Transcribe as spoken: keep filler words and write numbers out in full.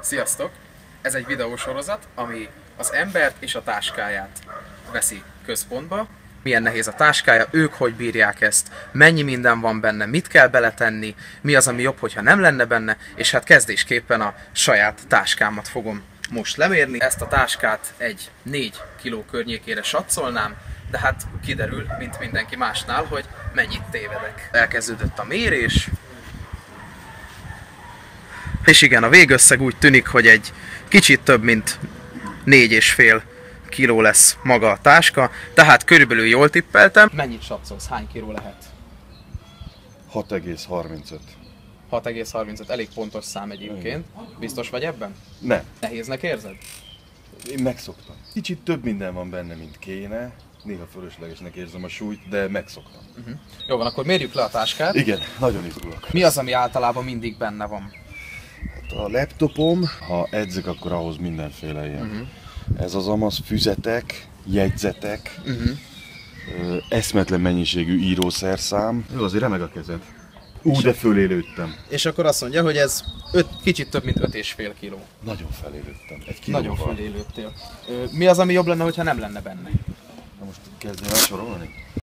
Sziasztok! Ez egy videósorozat, ami az embert és a táskáját veszi központba. Milyen nehéz a táskája, ők hogy bírják ezt, mennyi minden van benne, mit kell beletenni, mi az, ami jobb, hogyha nem lenne benne, és hát kezdésképpen a saját táskámat fogom most lemérni. Ezt a táskát egy négy kiló környékére satszolnám, de hát kiderül, mint mindenki másnál, hogy mennyit tévedek. Elkezdődött a mérés, és igen, a végösszeg úgy tűnik, hogy egy kicsit több, mint négy és fél kiló lesz maga a táska, tehát körülbelül jól tippeltem. Mennyit satszolsz? Hány kiló lehet? hat egész harmincöt. hat egész harmincöt, elég pontos szám egyébként. Biztos vagy ebben? Nem. Nehéznek érzed? Én megszoktam. Kicsit több minden van benne, mint kéne. Néha fölöslegesnek érzem a súlyt, de megszoktam. Uh-huh. Jó van, akkor mérjük le a táskát. Igen, nagyon izgulok. Mi az, ami általában mindig benne van? Hát a laptopom, ha edzek, akkor ahhoz mindenféle ilyen. Uh-huh. Ez az amaz füzetek, jegyzetek, uh-huh. eszmetlen mennyiségű írószerszám. Jó, azért remeg a kezed. Úgy, de fölélődtem. És akkor azt mondja, hogy ez öt, kicsit több, mint öt és fél kiló. Nagyon felélődtem. Egy kilóval. Nagyon felélődtél. Mi az, ami jobb lenne, hogyha nem lenne benne? Na most kezdjem el sorolni?